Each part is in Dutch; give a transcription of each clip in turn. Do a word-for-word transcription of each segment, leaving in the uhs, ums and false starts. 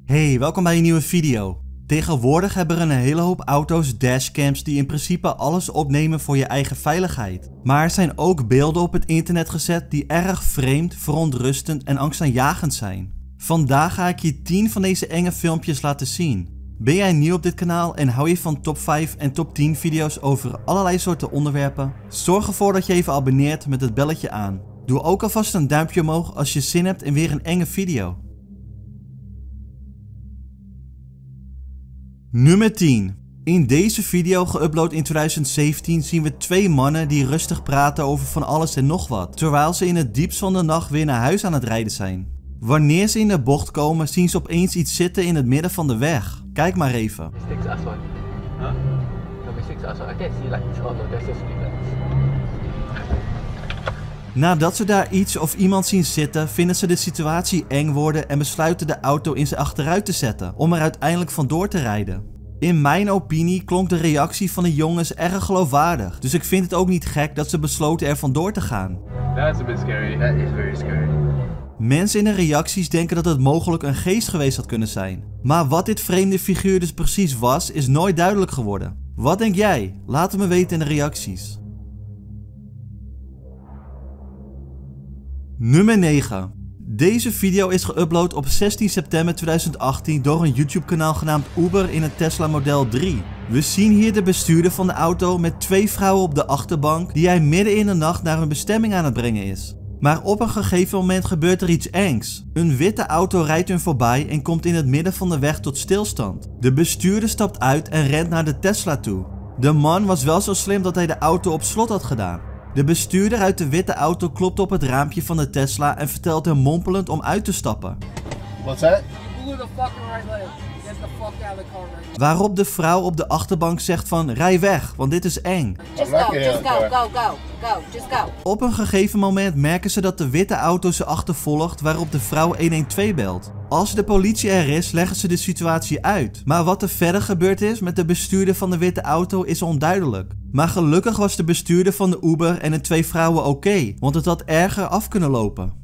Hey, welkom bij een nieuwe video. Tegenwoordig hebben er een hele hoop auto's dashcams die in principe alles opnemen voor je eigen veiligheid. Maar er zijn ook beelden op het internet gezet die erg vreemd, verontrustend en angstaanjagend zijn. Vandaag ga ik je tien van deze enge filmpjes laten zien. Ben jij nieuw op dit kanaal en hou je van top vijf en top tien video's over allerlei soorten onderwerpen? Zorg ervoor dat je even abonneert met het belletje aan. Doe ook alvast een duimpje omhoog als je zin hebt in weer een enge video. Nummer tien. In deze video, geüpload in twintig zeventien, zien we twee mannen die rustig praten over van alles en nog wat, terwijl ze in het diepst van de nacht weer naar huis aan het rijden zijn. Wanneer ze in de bocht komen, zien ze opeens iets zitten in het midden van de weg. Kijk maar even. Nadat ze daar iets of iemand zien zitten, vinden ze de situatie eng worden en besluiten de auto in zijn achteruit te zetten, om er uiteindelijk vandoor te rijden. In mijn opinie klonk de reactie van de jongens erg geloofwaardig, dus ik vind het ook niet gek dat ze besloten er vandoor te gaan. That's a bit scary. That is very scary. Mensen in de reacties denken dat het mogelijk een geest geweest had kunnen zijn. Maar wat dit vreemde figuur dus precies was, is nooit duidelijk geworden. Wat denk jij? Laat het me weten in de reacties. Nummer negen. Deze video is geüpload op zestien september tweeduizend achttien door een YouTube kanaal genaamd Uber in een Tesla Model drie. We zien hier de bestuurder van de auto met twee vrouwen op de achterbank die hij midden in de nacht naar hun bestemming aan het brengen is. Maar op een gegeven moment gebeurt er iets engs. Een witte auto rijdt hun voorbij en komt in het midden van de weg tot stilstand. De bestuurder stapt uit en rent naar de Tesla toe. De man was wel zo slim dat hij de auto op slot had gedaan. De bestuurder uit de witte auto klopt op het raampje van de Tesla en vertelt hem mompelend om uit te stappen. What's that? Waarop de vrouw op de achterbank zegt van rij weg, want dit is eng. Just go, just go, go, go, go, just go. Op een gegeven moment merken ze dat de witte auto ze achtervolgt, waarop de vrouw honderdtwaalf belt. Als de politie er is, leggen ze de situatie uit. Maar wat er verder gebeurd is met de bestuurder van de witte auto is onduidelijk. Maar gelukkig was de bestuurder van de Uber en de twee vrouwen oké, want het had erger af kunnen lopen.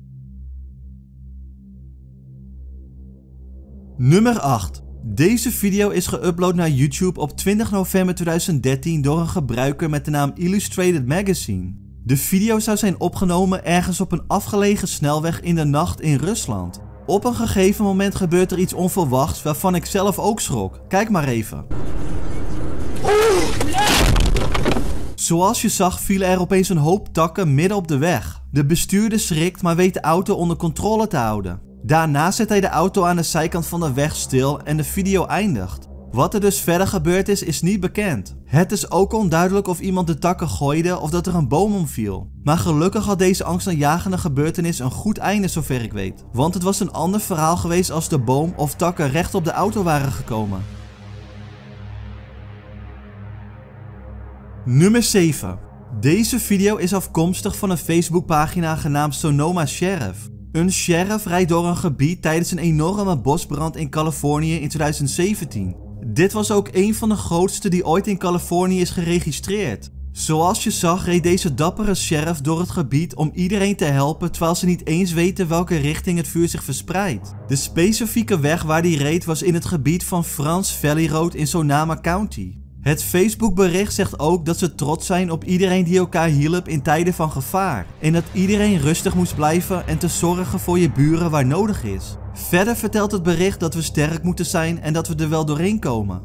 Nummer acht. Deze video is geüpload naar YouTube op twintig november tweeduizend dertien door een gebruiker met de naam Illustrated Magazine. De video zou zijn opgenomen ergens op een afgelegen snelweg in de nacht in Rusland. Op een gegeven moment gebeurt er iets onverwachts waarvan ik zelf ook schrok. Kijk maar even. Zoals je zag vielen er opeens een hoop takken midden op de weg. De bestuurder schrikt, maar weet de auto onder controle te houden. Daarna zet hij de auto aan de zijkant van de weg stil en de video eindigt. Wat er dus verder gebeurd is, is niet bekend. Het is ook onduidelijk of iemand de takken gooide of dat er een boom omviel. Maar gelukkig had deze angstaanjagende gebeurtenis een goed einde zover ik weet. Want het was een ander verhaal geweest als de boom of takken recht op de auto waren gekomen. Nummer zeven. Deze video is afkomstig van een Facebookpagina genaamd Sonoma Sheriff. Een sheriff rijdt door een gebied tijdens een enorme bosbrand in Californië in tweeduizend zeventien. Dit was ook een van de grootste die ooit in Californië is geregistreerd. Zoals je zag reed deze dappere sheriff door het gebied om iedereen te helpen terwijl ze niet eens weten welke richting het vuur zich verspreidt. De specifieke weg waar die reed was in het gebied van France Valley Road in Sonoma County. Het Facebookbericht zegt ook dat ze trots zijn op iedereen die elkaar hielp in tijden van gevaar. En dat iedereen rustig moest blijven en te zorgen voor je buren waar nodig is. Verder vertelt het bericht dat we sterk moeten zijn en dat we er wel doorheen komen.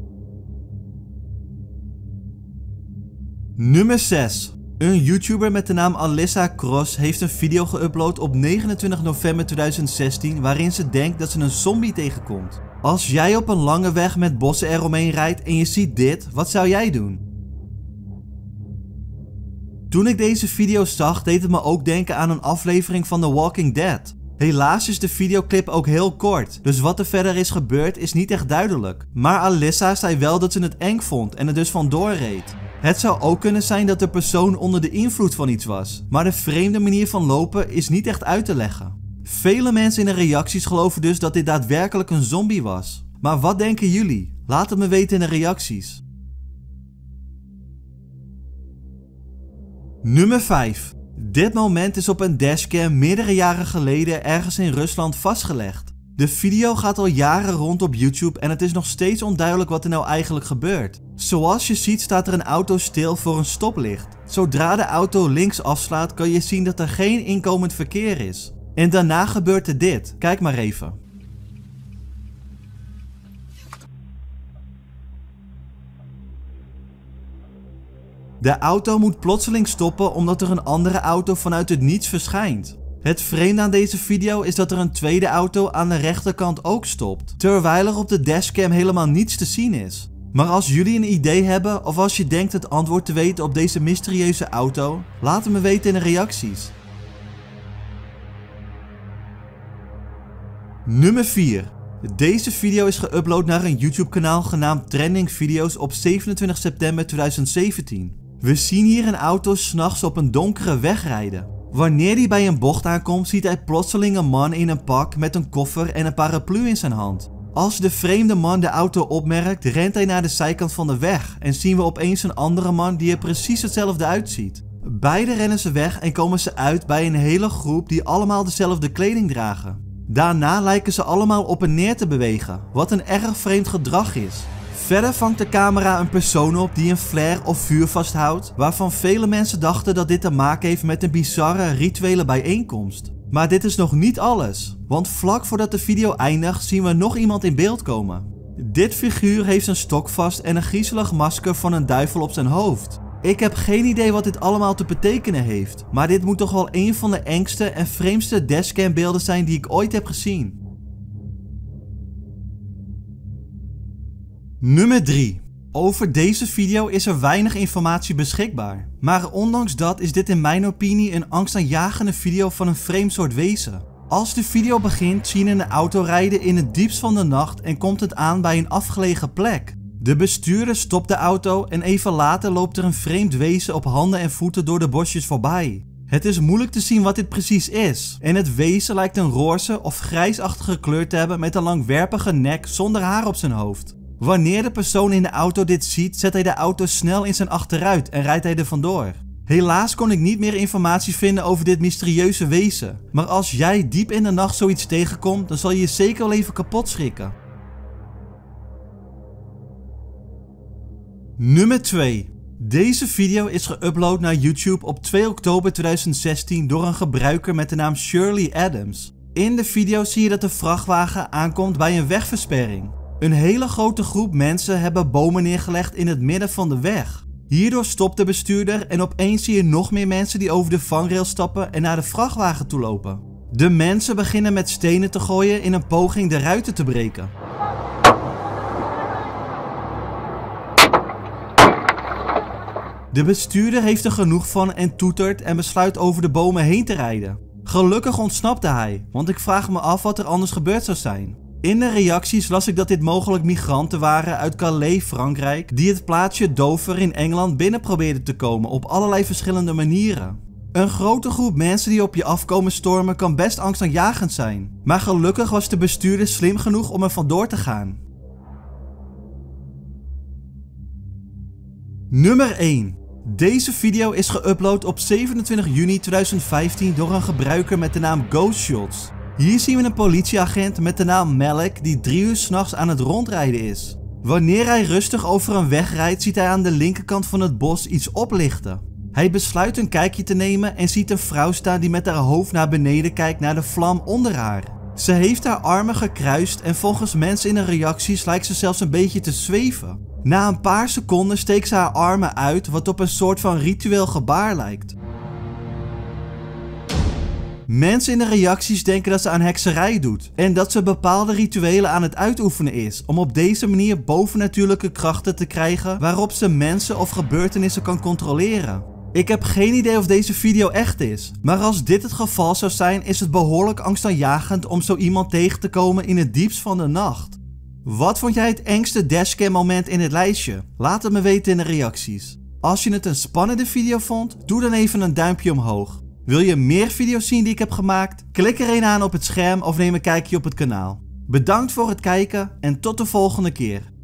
Nummer zes. Een YouTuber met de naam Alyssa Cross heeft een video geüpload op negenentwintig november tweeduizend zestien waarin ze denkt dat ze een zombie tegenkomt. Als jij op een lange weg met bossen eromheen rijdt en je ziet dit, wat zou jij doen? Toen ik deze video zag, deed het me ook denken aan een aflevering van The Walking Dead. Helaas is de videoclip ook heel kort, dus wat er verder is gebeurd is niet echt duidelijk. Maar Alyssa zei wel dat ze het eng vond en er dus vandoor reed. Het zou ook kunnen zijn dat de persoon onder de invloed van iets was, maar de vreemde manier van lopen is niet echt uit te leggen. Vele mensen in de reacties geloven dus dat dit daadwerkelijk een zombie was. Maar wat denken jullie? Laat het me weten in de reacties. Nummer vijf. Dit moment is op een dashcam meerdere jaren geleden ergens in Rusland vastgelegd. De video gaat al jaren rond op YouTube en het is nog steeds onduidelijk wat er nou eigenlijk gebeurt. Zoals je ziet staat er een auto stil voor een stoplicht. Zodra de auto links afslaat kan je zien dat er geen inkomend verkeer is. En daarna gebeurt er dit. Kijk maar even. De auto moet plotseling stoppen omdat er een andere auto vanuit het niets verschijnt. Het vreemde aan deze video is dat er een tweede auto aan de rechterkant ook stopt, terwijl er op de dashcam helemaal niets te zien is. Maar als jullie een idee hebben of als je denkt het antwoord te weten op deze mysterieuze auto, laat het me weten in de reacties. Nummer vier. Deze video is geüpload naar een YouTube kanaal genaamd Trending Video's op zevenentwintig september tweeduizend zeventien. We zien hier een auto 's nachts op een donkere weg rijden. Wanneer hij bij een bocht aankomt ziet hij plotseling een man in een pak met een koffer en een paraplu in zijn hand. Als de vreemde man de auto opmerkt, rent hij naar de zijkant van de weg en zien we opeens een andere man die er precies hetzelfde uitziet. Beide rennen ze weg en komen ze uit bij een hele groep die allemaal dezelfde kleding dragen. Daarna lijken ze allemaal op en neer te bewegen, wat een erg vreemd gedrag is. Verder vangt de camera een persoon op die een flare of vuur vasthoudt, waarvan vele mensen dachten dat dit te maken heeft met een bizarre rituele bijeenkomst. Maar dit is nog niet alles, want vlak voordat de video eindigt zien we nog iemand in beeld komen. Dit figuur heeft een stok vast en een griezelig masker van een duivel op zijn hoofd. Ik heb geen idee wat dit allemaal te betekenen heeft, maar dit moet toch wel een van de engste en vreemdste dashcam beelden zijn die ik ooit heb gezien. Nummer drie. Over deze video is er weinig informatie beschikbaar. Maar ondanks dat is dit in mijn opinie een angstaanjagende video van een vreemd soort wezen. Als de video begint zien we een auto rijden in het diepst van de nacht en komt het aan bij een afgelegen plek. De bestuurder stopt de auto en even later loopt er een vreemd wezen op handen en voeten door de bosjes voorbij. Het is moeilijk te zien wat dit precies is en het wezen lijkt een roze of grijsachtige kleur te hebben met een langwerpige nek zonder haar op zijn hoofd. Wanneer de persoon in de auto dit ziet, zet hij de auto snel in zijn achteruit en rijdt hij er vandoor. Helaas kon ik niet meer informatie vinden over dit mysterieuze wezen, maar als jij diep in de nacht zoiets tegenkomt, dan zal je je zeker wel even kapot schrikken. Nummer twee. Deze video is geüpload naar YouTube op twee oktober tweeduizend zestien door een gebruiker met de naam Shirley Adams. In de video zie je dat de vrachtwagen aankomt bij een wegversperring. Een hele grote groep mensen hebben bomen neergelegd in het midden van de weg. Hierdoor stopt de bestuurder en opeens zie je nog meer mensen die over de vangrail stappen en naar de vrachtwagen toe lopen. De mensen beginnen met stenen te gooien in een poging de ruiten te breken. De bestuurder heeft er genoeg van en toetert en besluit over de bomen heen te rijden. Gelukkig ontsnapte hij, want ik vraag me af wat er anders gebeurd zou zijn. In de reacties las ik dat dit mogelijk migranten waren uit Calais, Frankrijk, die het plaatsje Dover in Engeland binnen probeerden te komen op allerlei verschillende manieren. Een grote groep mensen die op je afkomen stormen kan best angstaanjagend zijn, maar gelukkig was de bestuurder slim genoeg om er vandoor te gaan. Nummer één. Deze video is geüpload op zevenentwintig juni tweeduizend vijftien door een gebruiker met de naam Ghost Shots. Hier zien we een politieagent met de naam Malek die drie uur 's nachts aan het rondrijden is. Wanneer hij rustig over een weg rijdt ziet hij aan de linkerkant van het bos iets oplichten. Hij besluit een kijkje te nemen en ziet een vrouw staan die met haar hoofd naar beneden kijkt naar de vlam onder haar. Ze heeft haar armen gekruist en volgens mensen in de reacties lijkt ze zelfs een beetje te zweven. Na een paar seconden steekt ze haar armen uit wat op een soort van ritueel gebaar lijkt. Mensen in de reacties denken dat ze aan hekserij doet en dat ze bepaalde rituelen aan het uitoefenen is om op deze manier bovennatuurlijke krachten te krijgen waarop ze mensen of gebeurtenissen kan controleren. Ik heb geen idee of deze video echt is, maar als dit het geval zou zijn is het behoorlijk angstaanjagend om zo iemand tegen te komen in het diepst van de nacht. Wat vond jij het engste dashcam moment in het lijstje? Laat het me weten in de reacties. Als je het een spannende video vond, doe dan even een duimpje omhoog. Wil je meer video's zien die ik heb gemaakt? Klik er een aan op het scherm of neem een kijkje op het kanaal. Bedankt voor het kijken en tot de volgende keer.